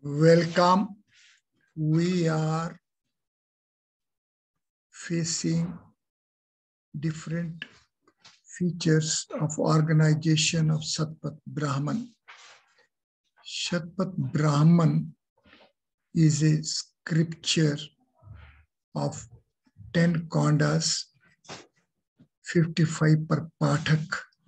Welcome. We are facing different features of organization of Shatpat Brahman. Shatpat Brahman is a scripture of 10 kandas, 55 per pathak,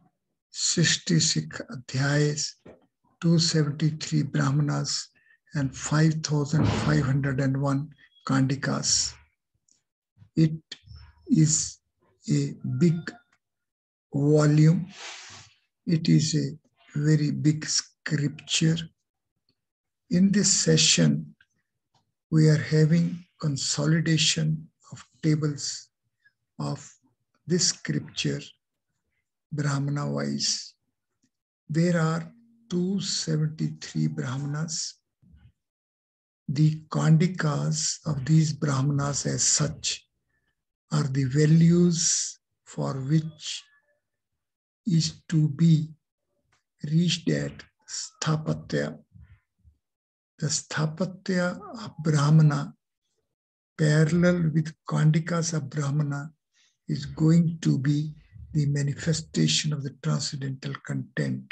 66 adhyayas, 273 brahmanas, and 5,501 kandikas. It is a big volume. It is a very big scripture. In this session, we are having consolidation of tables of this scripture, Brahmana wise. There are 273 Brahmanas. The kandikas of these Brahmanas as such are the values for which is to be reached at Sthapatya. The Sthapatya of Brahmana, parallel with kandikas of Brahmana, is going to be the manifestation of the transcendental content.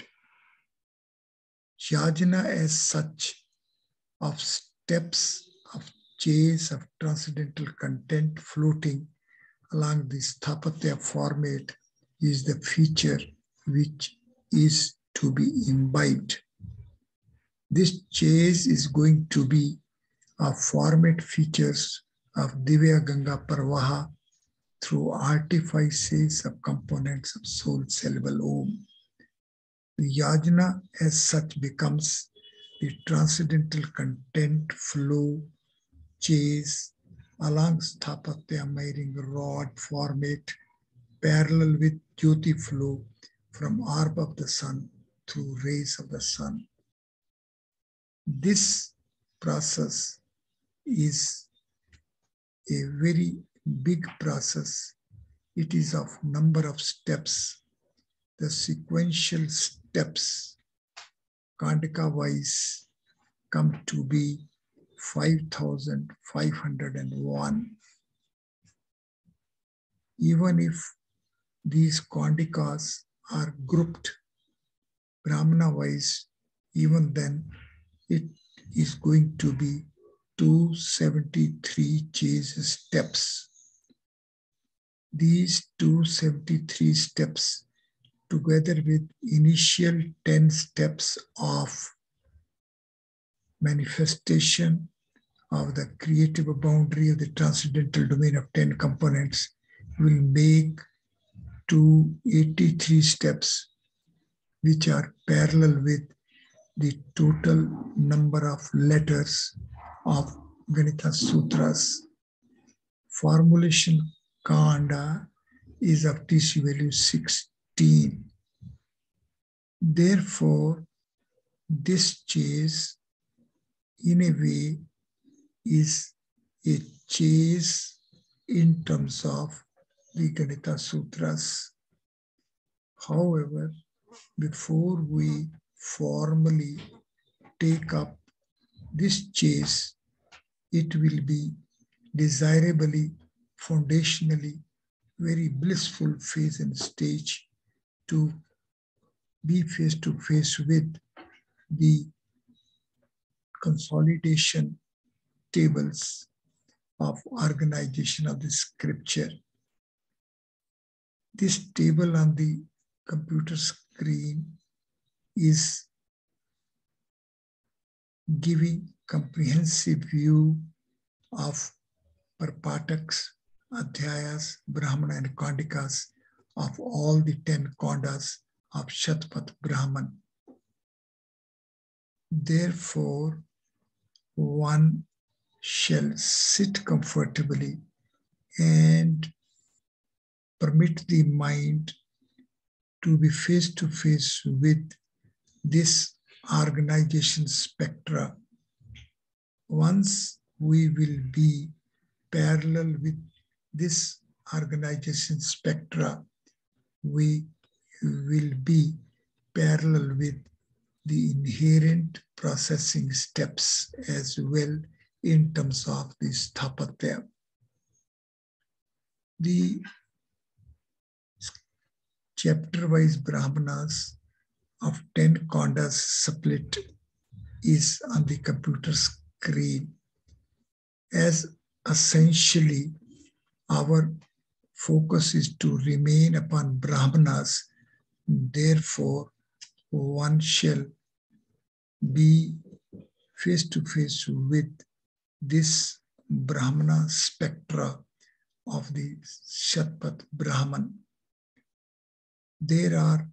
Yajna as such of steps of chase of transcendental content floating along the Sthapatya format is the feature which is to be imbibed. This chase is going to be a format features of Divya Ganga Parvaha through artifices of components of soul sellable Om. The yajna as such becomes the transcendental content flow chase along Sthapatya miring rod format parallel with Jyoti flow from orb of the sun through rays of the sun. This process is a very big process. It is of number of steps. The sequential steps, Kandika wise, come to be 5,501. Even if these Kandikas are grouped Brahmana wise, even then it is going to be 273 chase steps. These 273 steps, together with initial 10 steps of manifestation of the creative boundary of the transcendental domain of 10 components, will make 283 steps, which are parallel with the total number of letters of Ganita Sutras. Formulation Kanda is of TC value 16. Therefore, this chase, in a way, is a chase in terms of the Ganita Sutras. However, before we formally take up this chase, it will be desirably, foundationally, very blissful phase and stage to be face to face with the consolidation tables of organization of the scripture. This table on the computer screen is giving comprehensive view of Parpataks, Adhyayas, Brahmana and Kandikas of all the 10 kandas of Shatpat Brahman. Therefore, one shall sit comfortably and permit the mind to be face to face with this organization spectra. Once we will be parallel with this organization spectra, we will be parallel with the inherent processing steps as well in terms of the sthapatya. The chapter-wise Brahmanas of 10 Kandas split is on the computer screen, as essentially our focus is to remain upon Brahmanas. Therefore, one shall be face to face with this Brahmana spectra of the Shatpat Brahman. There are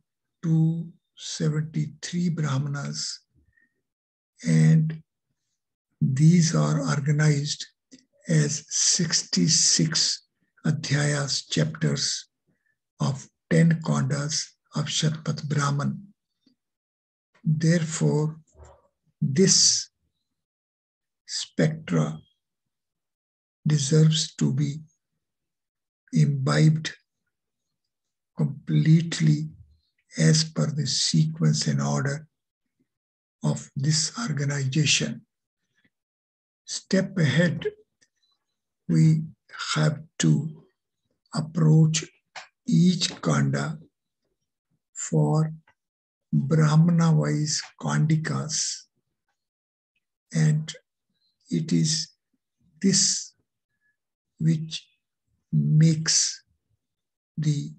273 Brahmanas, and these are organized as 66 adhyayas, chapters of 10 Kandas of Shatpat Brahman. Therefore, this spectra deserves to be imbibed completely as per the sequence and order of this organization. Step ahead, we have to approach each Kanda for Brahmana-wise Kandikas, and it is this which makes the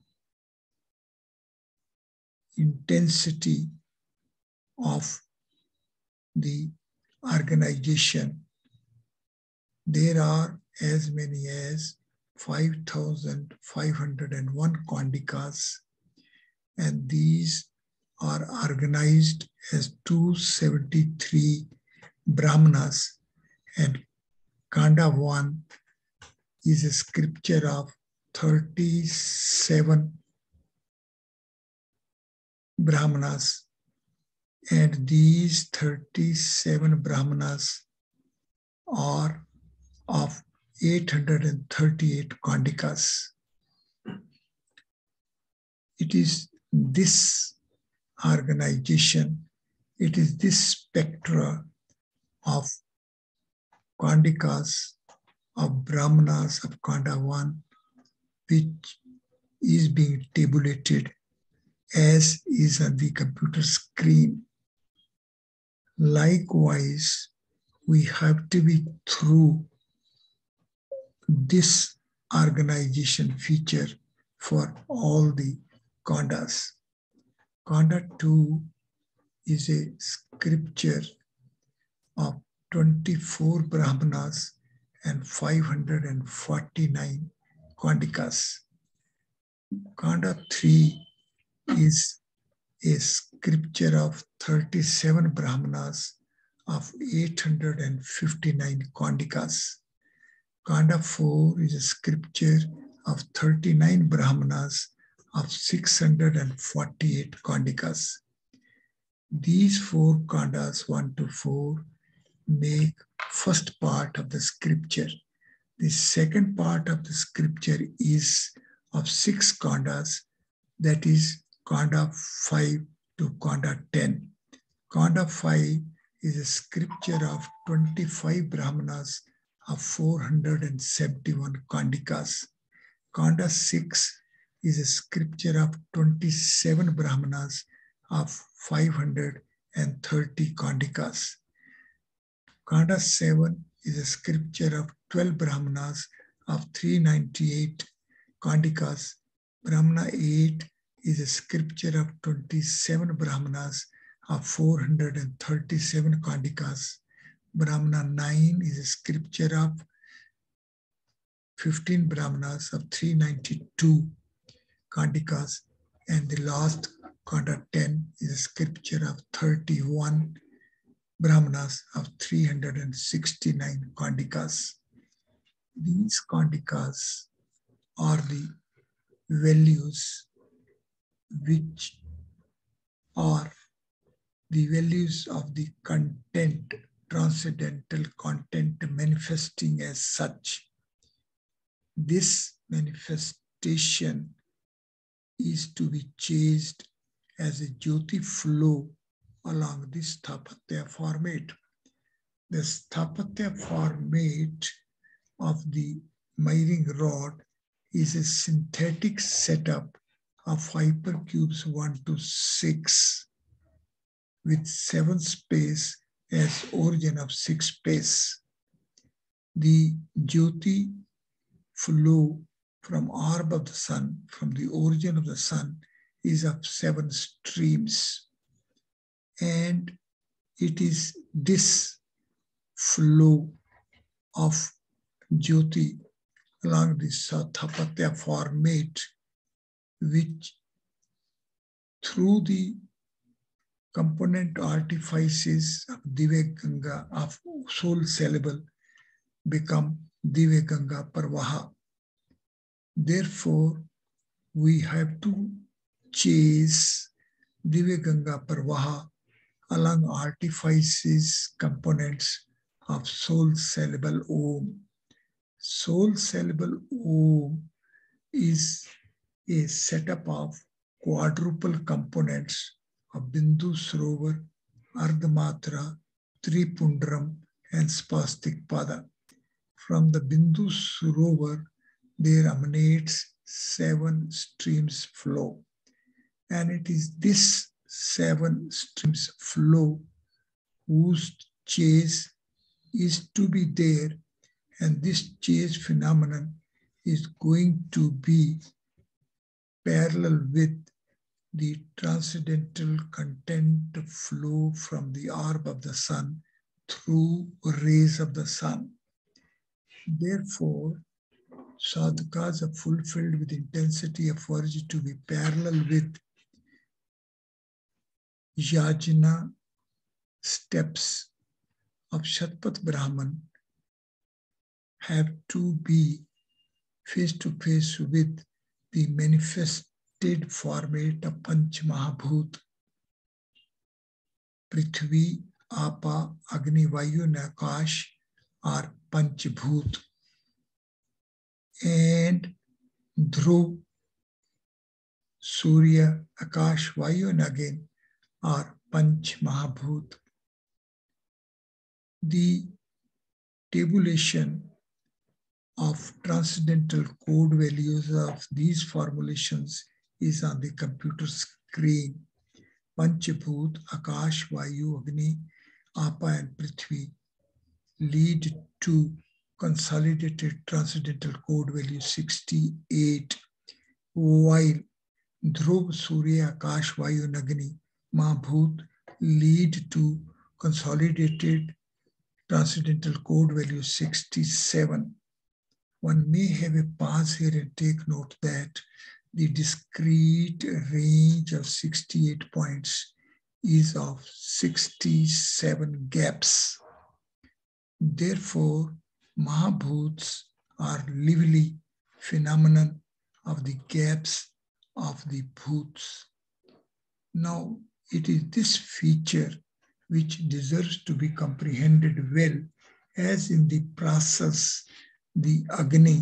intensity of the organization. There are as many as 5,501 Kandikas, and these are organized as 273 Brahmanas, and Kanda 1 is a scripture of 37 Brahmanas, and these 37 Brahmanas are of 838 Kandikas. It is this organization, it is this spectra of Kandikas, of Brahmanas of Kanda 1, which is being tabulated as is on the computer screen. Likewise, we have to be through this organization feature for all the Kandas. Kanda 2 is a scripture of 24 Brahmanas and 549 Kandikas. Kanda 3 is a scripture of 37 Brahmanas of 859 Kandikas. Kanda 4 is a scripture of 39 Brahmanas of 648 Kandikas. These 4 Kandas, 1 to 4, make first part of the scripture. The second part of the scripture is of 6 Kandas, that is Kanda 5 to Kanda 10. Kanda 5 is a scripture of 25 Brahmanas of 471 Kandikas. Kanda 6 is a scripture of 27 Brahmanas of 530 Kandikas. Kanda 7 is a scripture of 12 Brahmanas of 398 Kandikas. Brahmana 8 is a scripture of 27 Brahmanas of 437 Kandikas. Brahmana 9 is a scripture of 15 Brahmanas of 392 Kandikas. And the last Kanda 10 is a scripture of 31 Brahmanas of 369 Kandikas. These Kandikas are the values which are the values of the content, transcendental content manifesting as such. This manifestation is to be chased as a Jyoti flow along this Sthapatya format. The Sthapatya format of the miring rod is a synthetic setup of hypercubes 1 to 6 with 7 space as origin of 6 space. The Jyoti flow from orb of the sun, from the origin of the sun, is of 7 streams. And it is this flow of Jyoti along the Sthapatya format which through the component artifices of Divya Ganga, of soul syllable, become Divya Ganga Parvaha. Therefore, we have to chase Divya Ganga Parvaha along artifices components of soul syllable Om. Soul syllable Om is a setup of quadruple components of Bindu Sarovar, Ardhamatra, Tripundram, and Spastik Pada. From the Bindu Sarovar, there emanates 7 streams flow. And it is this 7 streams flow whose chase is to be there, and this chase phenomenon is going to be parallel with the transcendental content flow from the orb of the sun through rays of the sun. Therefore, sadhakas are fulfilled with intensity of urge to be parallel with yajna steps of Shatpat Brahman have to be face to face with the manifested format of Panch Mahabhut, Prithvi, Apa, Agni, Vayu, and Akash are Panch Bhut, and Dhruv, Surya, Akash, Vayu, and again are Panch Mahabhut. The tabulation of transcendental code values of these formulations is on the computer screen. Panchabhut, Akash, Vayu, Agni, Apa, and Prithvi lead to consolidated transcendental code value 68, while Dhruv, Surya, Akash, Vayu, and Agni, Mahabhut lead to consolidated transcendental code value 67. One may have a pause here and take note that the discrete range of 68 points is of 67 gaps. Therefore, Mahabhuts are lively phenomenon of the gaps of the bhuts. Now, it is this feature which deserves to be comprehended well, as in the process the Agni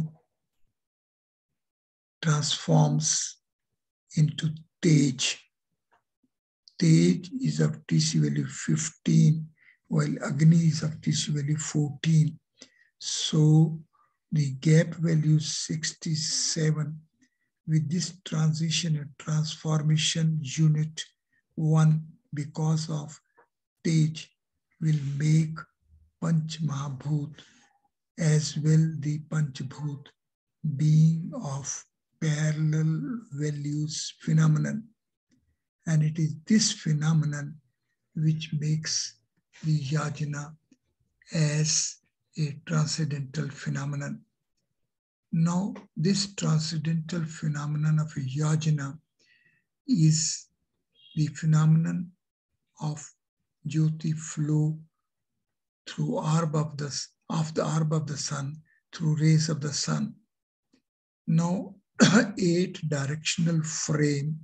transforms into Tej. Tej is of TC value 15, while Agni is of TC value 14. So the gap value 67 with this transition and transformation unit 1 because of Tej will make Panch Mahabhut as well the Panchabhut being of parallel values phenomenon. And it is this phenomenon which makes the yajna as a transcendental phenomenon. Now, this transcendental phenomenon of a yajna is the phenomenon of Jyoti flow through orb of the orb of the sun, through rays of the sun. Now, 8 directional frame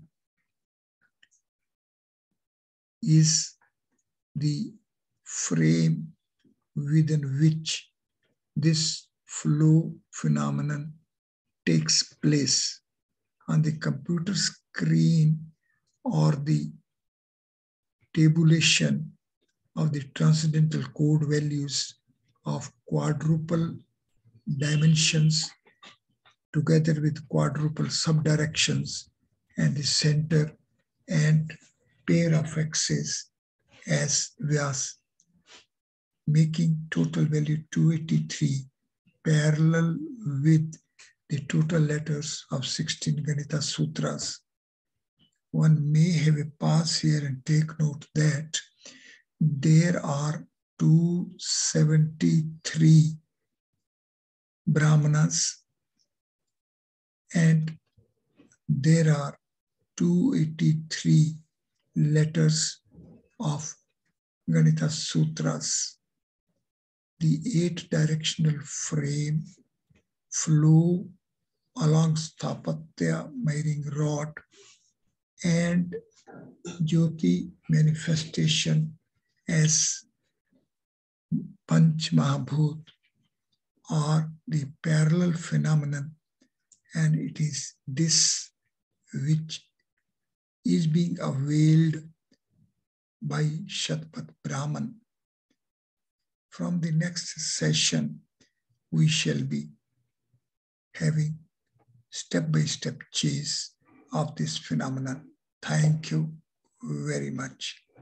is the frame within which this flow phenomenon takes place. On the computer screen or the tabulation of the transcendental code values of quadruple dimensions together with quadruple subdirections and the center and pair of axes as Vyas, making total value 283 parallel with the total letters of 16 Ganita Sutras. One may have a pause here and take note that there are 273 Brahmanas and there are 283 letters of Ganita Sutras. The 8-directional frame flow along Sthapatya miring rod and Jyoti manifestation as Panch Mahabhut are the parallel phenomenon, and it is this which is being availed by Shatpat Brahman. From the next session, we shall be having step-by-step chase of this phenomenon. Thank you very much.